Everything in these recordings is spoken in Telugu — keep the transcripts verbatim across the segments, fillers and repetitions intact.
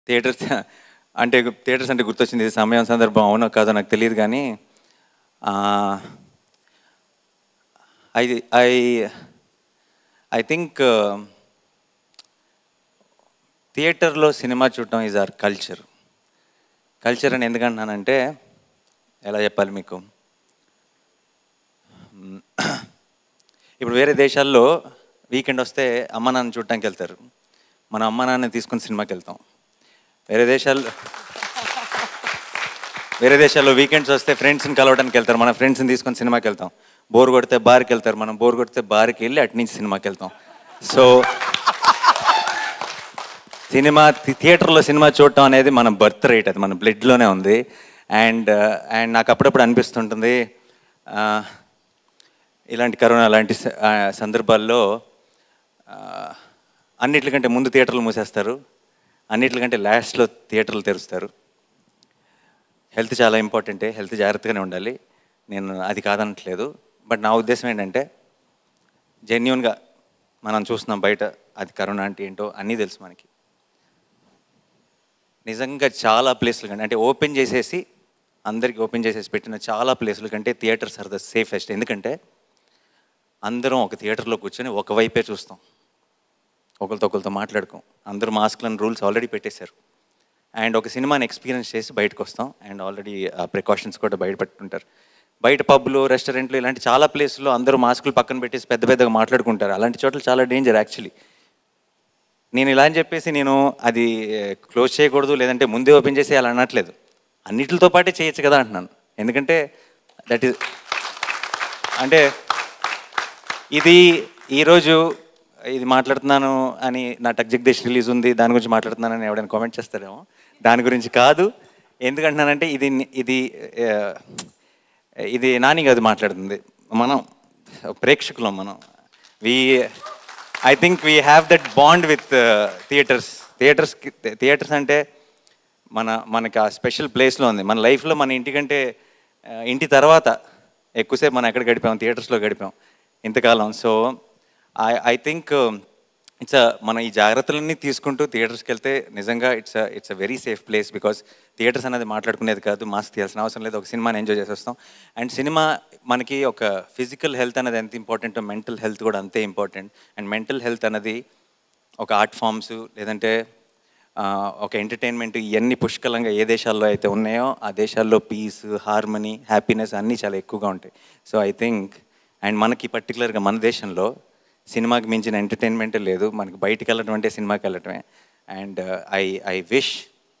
థియేటర్స్ అంటే థియేటర్స్ అంటే గుర్తొచ్చింది. ఇది సమయం సందర్భం అవునో కాదో నాకు తెలియదు కానీ ఐ ఐ ఐ థింక్ థియేటర్లో సినిమా చూడటం ఈజ్ అవర్ కల్చర్. కల్చర్ అని ఎందుకంటున్నానంటే ఎలా చెప్పాలి మీకు, ఇప్పుడు వేరే దేశాల్లో వీకెండ్ వస్తే అమ్మ నాన్న చూడటానికి వెళ్తారు, మన అమ్మ నాన్న తీసుకుని సినిమాకి వెళ్తాం. వేరే దేశాల్లో వేరే దేశాల్లో వీకెండ్స్ వస్తే ఫ్రెండ్స్ని కలవడానికి వెళ్తారు, మన ఫ్రెండ్స్ని తీసుకొని సినిమాకి వెళ్తాం. బోర్ కొడితే బార్కి వెళ్తారు, మనం బోర్ కొడితే బార్కి వెళ్ళి అటు నుంచి సినిమాకి వెళ్తాం. సో సినిమా థియేటర్లో సినిమా చూడటం అనేది మన బర్త్ రైట్, అది మన బ్లడ్లోనే ఉంది. అండ్ అండ్ నాకు అప్పుడప్పుడు అనిపిస్తుంటుంది, ఇలాంటి కరోనా లాంటి సందర్భాల్లో అన్నిటికంటే ముందు థియేటర్లు మూసేస్తారు, అన్నిటికంటే లాస్ట్లో థియేటర్లు తెరుస్తారు. హెల్త్ చాలా ఇంపార్టెంటే, హెల్త్ జాగ్రత్తగానే ఉండాలి, నేను అది కాదనట్లేదు. బట్ నా ఉద్దేశం ఏంటంటే జెన్యూన్గా మనం చూస్తున్నాం బయట, అది కరోనా అంటే ఏంటో అన్నీ తెలుసు మనకి. నిజంగా చాలా ప్లేసులు కంటే అంటే ఓపెన్ చేసేసి అందరికీ ఓపెన్ చేసేసి పెట్టిన చాలా ప్లేసుల కంటే థియేటర్స్ ఆర్ ద సేఫెస్ట్. ఎందుకంటే అందరం ఒక థియేటర్లో కూర్చొని ఒకవైపే చూస్తాం, ఒకరితో ఒకరితో మాట్లాడుకోం, అందరూ మాస్క్లను రూల్స్ ఆల్రెడీ పెట్టేశారు. అండ్ ఒక సినిమాని ఎక్స్పీరియన్స్ చేసి బయటకు వస్తాం, అండ్ ఆల్రెడీ ప్రికాషన్స్ కూడా బయట పెట్టుకుంటారు. బయట పబ్లు, రెస్టారెంట్లు ఇలాంటి చాలా ప్లేసుల్లో అందరూ మాస్కులు పక్కన పెట్టేసి పెద్ద పెద్దగా మాట్లాడుకుంటారు. అలాంటి చోట్ల చాలా డేంజర్ యాక్చువల్లీ. నేను ఇలా అని చెప్పేసి నేను అది క్లోజ్ చేయకూడదు లేదంటే ముందే ఓపెన్ చేసి అలా అనట్లేదు, అన్నిటితో పాటే చేయొచ్చు కదా అంటున్నాను. ఎందుకంటే దట్ ఈస్ అంటే ఇది ఈరోజు ఇది మాట్లాడుతున్నాను అని నా టక్ జగదీష్ రిలీజ్ ఉంది దాని గురించి మాట్లాడుతున్నానని ఎవడైనా కామెంట్ చేస్తారేమో, దాని గురించి కాదు. ఎందుకంటున్నానంటే ఇది ఇది ఇది నాని కాదు మాట్లాడుతుంది, మనం ప్రేక్షకులం. మనం we I think we have that bond with theatres. Theatres theatres అంటే మన మనకి ఆ స్పెషల్ ప్లేస్లో ఉంది మన లైఫ్లో. మన ఇంటికంటే ఇంటి తర్వాత ఎక్కువసేపు మనం ఎక్కడ గడిపాం, థియేటర్స్లో గడిపాం ఇంతకాలం. So I I think it's మనం ఈ జాగ్రత్తలన్నీ తీసుకుంటూ థియేటర్స్కి వెళ్తే నిజంగా it's it's a very safe place. Because theatres అనేది మాట్లాడుకునేది కాదు, మాస్క్ తీయాల్సిన అవసరం లేదు, ఒక సినిమాని ఎంజాయ్ చేసేస్తాం. అండ్ సినిమా మనకి ఒక ఫిజికల్ హెల్త్ అనేది ఎంత ఇంపార్టెంటో మెంటల్ హెల్త్ కూడా అంతే ఇంపార్టెంట్. అండ్ మెంటల్ హెల్త్ అనేది ఒక ఆర్ట్ ఫామ్స్ లేదంటే ఒక ఎంటర్టైన్మెంట్ ఇవన్నీ పుష్కలంగా ఏ దేశాల్లో అయితే ఉన్నాయో ఆ దేశాల్లో పీస్, హార్మనీ, హ్యాపీనెస్ అన్నీ చాలా ఎక్కువగా ఉంటాయి. సో ఐ థింక్ అండ్ మనకి పర్టికులర్గా మన దేశంలో సినిమాకి మించిన ఎంటర్టైన్మెంటే లేదు, మనకి బయటికి వెళ్ళటం అంటే సినిమాకి వెళ్ళటమే. And I I wish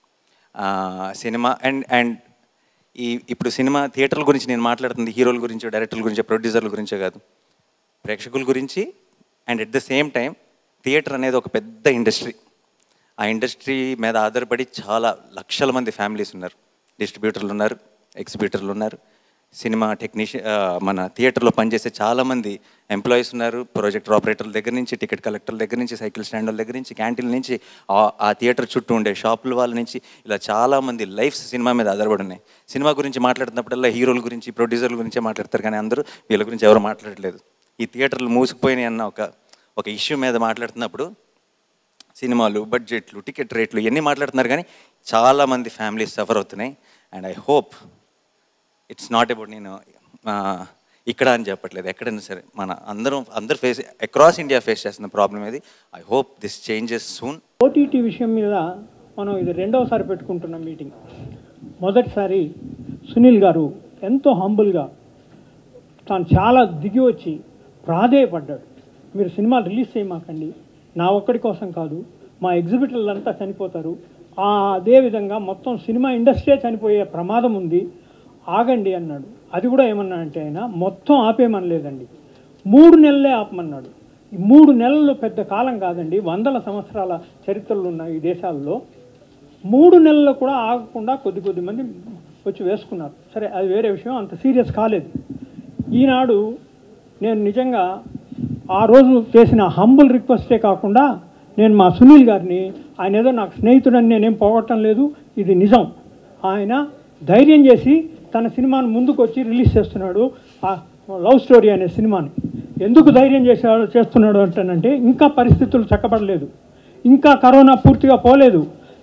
cinema and and ఈ ఇప్పుడు సినిమా థియేటర్ల గురించి నేను మాట్లాడుతుంది హీరోల గురించో, డైరెక్టర్ల గురించో, ప్రొడ్యూసర్ల గురించో కాదు, ప్రేక్షకుల గురించి. And at the same time theatre అనేది ఒక పెద్ద ఇండస్ట్రీ. ఆ ఇండస్ట్రీ మీద ఆధారపడి చాలా లక్షల మంది ఫ్యామిలీస్ ఉన్నారు, డిస్ట్రిబ్యూటర్లు ఉన్నారు, ఎగ్జిబ్యూటర్లు ఉన్నారు, సినిమా టెక్నీషియన్ మన థియేటర్లో పనిచేసే చాలామంది ఎంప్లాయీస్ ఉన్నారు, ప్రొజెక్టర్ ఆపరేటర్ల దగ్గర నుంచి, టికెట్ కలెక్టర్ల దగ్గర నుంచి, సైకిల్ స్టాండ్ల దగ్గర నుంచి, క్యాంటీన్ల నుంచి, ఆ థియేటర్ చుట్టూ ఉండే షాపుల వాళ్ళ నుంచి, ఇలా చాలామంది లైఫ్స్ సినిమా మీద ఆధారపడి ఉన్నాయి. సినిమా గురించి మాట్లాడుతున్నప్పుడల్లా హీరోల గురించి, ప్రొడ్యూసర్ల గురించే మాట్లాడతారు, కానీ అందరూ వీళ్ళ గురించి ఎవరు మాట్లాడలేదు. ఈ థియేటర్లు మూసుకుపోయినాయి అన్న ఒక ఒక ఇష్యూ మీద మాట్లాడుతున్నప్పుడు సినిమాలు, బడ్జెట్లు, టికెట్ రేట్లు ఇవన్నీ మాట్లాడుతున్నారు, కానీ చాలామంది ఫ్యామిలీస్ సఫర్ అవుతున్నాయి. And I hope it's not about నేను ఇక్కడ అని చెప్పట్లేదు, ఎక్కడైనా సరే మన అందరం అందరు ఫేస్ అక్రాస్ ఇండియా ఫేస్ చేస్తున్న ప్రాబ్లం ఇది. I hope this changes soon. OTT విషయం మీద మనం ఇది రెండవసారి పెట్టుకుంటున్న మీటింగ్. మొదటిసారి సునీల్ గారు ఎంతో హంబుల్గా తాను చాలా దిగి వచ్చి ప్రాధేయపడ్డాడు, మీరు సినిమా రిలీజ్ చేయమాకండి, నా ఒక్కడి కోసం కాదు, మా ఎగ్జిబిటర్లంతా చనిపోతారు, అదేవిధంగా మొత్తం సినిమా ఇండస్ట్రీ చనిపోయే ప్రమాదం ఉంది, ఆగండి అన్నాడు. అది కూడా ఏమన్నా అంటే ఆయన మొత్తం ఆపేయమనలేదండి, మూడు నెలలే ఆపమన్నాడు. ఈ మూడు నెలలు పెద్ద కాలం కాదండి, వందల సంవత్సరాల చరిత్రలు ఉన్నాయి ఈ దేశాల్లో. మూడు నెలలు కూడా ఆగకుండా కొద్ది కొద్ది మంది వచ్చి వేసుకున్నారు. సరే, అది వేరే విషయం, అంత సీరియస్ కాలేదు. ఈనాడు నేను నిజంగా ఆ రోజు చేసిన హంబుల్ రిక్వెస్టే కాకుండా నేను మా సునీల్ గారిని, ఆయన ఏదో నాకు స్నేహితుడని నేనేం పోగొట్టడం లేదు, ఇది నిజం, ఆయన ధైర్యం చేసి తన సినిమాను ముందుకు వచ్చి రిలీజ్ చేస్తున్నాడు, ఆ లవ్ స్టోరీ అనే సినిమాని. ఎందుకు ధైర్యం చేశాడు చేస్తున్నాడు అంటేనంటే ఇంకా పరిస్థితులు చక్కబడలేదు, ఇంకా కరోనా పూర్తిగా పోలేదు,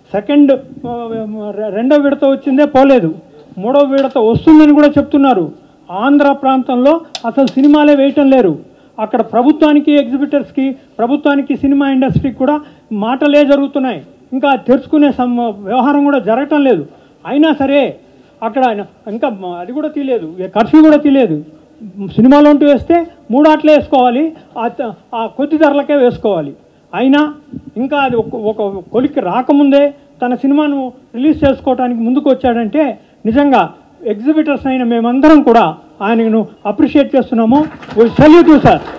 సెకండ్ రెండో విడత వచ్చిందే పోలేదు, మూడో విడత వస్తుందని కూడా చెప్తున్నారు. ఆంధ్ర ప్రాంతంలో అసలు సినిమాలే వేయటం లేరు. అక్కడ ప్రభుత్వానికి ఎగ్జిబిటర్స్కి, ప్రభుత్వానికి సినిమా ఇండస్ట్రీకి కూడా మాటలే జరుగుతున్నాయి. ఇంకా తెరుచుకునే సమ్ వ్యవహారం కూడా జరగటం లేదు. అయినా సరే అక్కడ ఇంకా అది కూడా తీయలేదు, కర్ఫ్యూ కూడా తీయలేదు. సినిమాలో ఉంటూ వేస్తే మూడు ఆటలే వేసుకోవాలి, ఆ కొద్ది ధరలకే వేసుకోవాలి. అయినా ఇంకా అది ఒక ఒక కొలిక్కి రాకముందే తన సినిమాను రిలీజ్ చేసుకోవడానికి ముందుకు వచ్చాడంటే నిజంగా ఎగ్జిబిటర్స్ అయిన మేమందరం కూడా ఆయనను అప్రిషియేట్ చేస్తున్నాము. We salute you sir.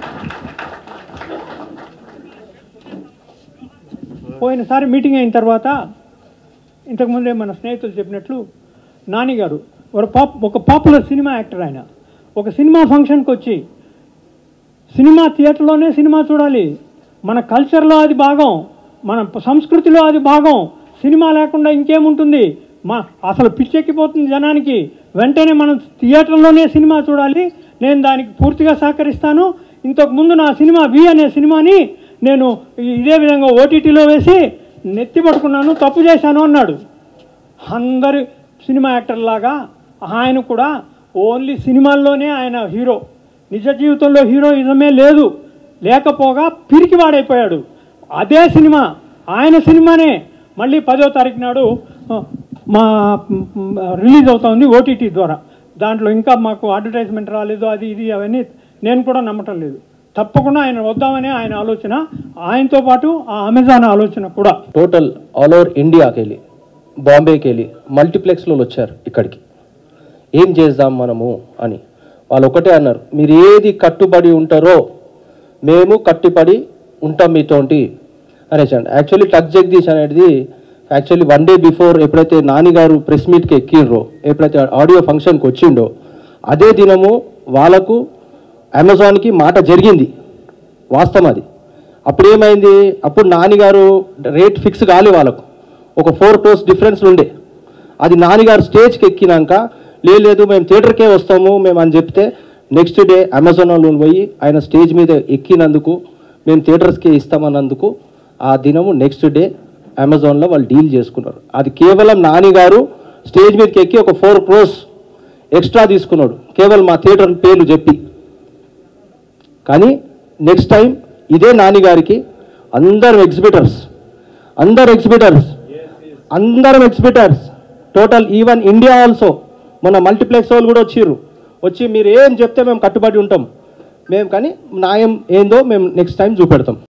పోయినసారి మీటింగ్ అయిన తర్వాత ఇంతకుముందే మన స్నేహితులు చెప్పినట్లు నాని గారు ఒక పాప్ ఒక పాపులర్ సినిమా యాక్టర్. ఆయన ఒక సినిమా ఫంక్షన్కి వచ్చి సినిమా థియేటర్లోనే సినిమా చూడాలి, మన కల్చర్లో అది భాగం, మన సంస్కృతిలో అది భాగం, సినిమా లేకుండా ఇంకేముంటుంది, మా అసలు పిచ్చెక్కిపోతుంది జనానికి, వెంటనే మనం థియేటర్లోనే సినిమా చూడాలి, నేను దానికి పూర్తిగా సహకరిస్తాను. ఇంతకుముందు నా సినిమా వి అనే సినిమాని నేను ఇదే విధంగా ఓటీటీలో వేసి నెత్తి పట్టుకున్నాను, తప్పు చేశాను అన్నాడు. అందరి సినిమా యాక్టర్లాగా ఆయన కూడా ఓన్లీ సినిమాల్లోనే ఆయన హీరో, నిజ జీవితంలో హీరోయిజమే లేదు, లేకపోగా పిరికి వాడైపోయాడు. అదే సినిమా ఆయన సినిమానే మళ్ళీ పదో తారీఖు నాడు మా రిలీజ్ అవుతా ఉంది ఓటీటీ ద్వారా. దాంట్లో ఇంకా మాకు అడ్వర్టైజ్మెంట్ రాలేదు, అది ఇది అవన్నీ నేను కూడా నమ్మటం లేదు. తప్పకుండా ఆయన వద్దామనే ఆయన ఆలోచన, ఆయనతో పాటు ఆ అమెజాన్ ఆలోచన కూడా. టోటల్ ఆల్ ఓవర్ ఇండియాకి వెళ్ళి, బాంబేకి వెళ్ళి మల్టీప్లెక్స్లో వచ్చారు ఇక్కడికి, ఏం చేద్దాం మనము అని. వాళ్ళు ఒకటే అన్నారు, మీరు ఏది కట్టుబడి ఉంటారో మేము కట్టుబడి ఉంటాం మీతోటి అనేసండి. యాక్చువల్లీ టక్ జగదీష్ అనేది యాక్చువల్లీ వన్ డే బిఫోర్ ఎప్పుడైతే నాని గారు ప్రెస్ మీట్కి ఎక్కిండ్రో, ఎప్పుడైతే ఆడియో ఫంక్షన్కి వచ్చిండో అదే దినము వాళ్ళకు అమెజాన్కి మాట జరిగింది, వాస్తవం అది. అప్పుడు ఏమైంది, అప్పుడు నాని గారు రేట్ ఫిక్స్ కాలే, వాళ్ళకు ఒక ఫోర్ క్రోర్స్ డిఫరెన్స్ ఉండే. అది నాని గారు స్టేజ్కి ఎక్కినాక లేదు మేము థియేటర్కే వస్తాము మేము అని చెప్తే నెక్స్ట్ డే అమెజాన్లో పోయి ఆయన స్టేజ్ మీద ఎక్కినందుకు మేము థియేటర్స్కే ఇస్తామన్నందుకు ఆ దినము నెక్స్ట్ డే అమెజాన్లో వాళ్ళు డీల్ చేసుకున్నారు. అది కేవలం నాని గారు స్టేజ్ మీదకి ఎక్కి ఒక ఫోర్ క్రోర్స్ ఎక్స్ట్రా తీసుకున్నాడు కేవలం మా థియేటర్ పేర్లు చెప్పి. కానీ నెక్స్ట్ టైం ఇదే నాని గారికి అందరు ఎగ్జిబిటర్స్ అందరు ఎగ్జిబిటర్స్ అందరం exhibitors total even India also మొన్న మల్టీప్లెక్స్ వాళ్ళు కూడా వచ్చిర్రు, వచ్చి మీరు ఏం చెప్తే మేము కట్టుబడి ఉంటాం మేము, కానీ న్యాయం ఏందో మేము నెక్స్ట్ టైం చూపెడతాం.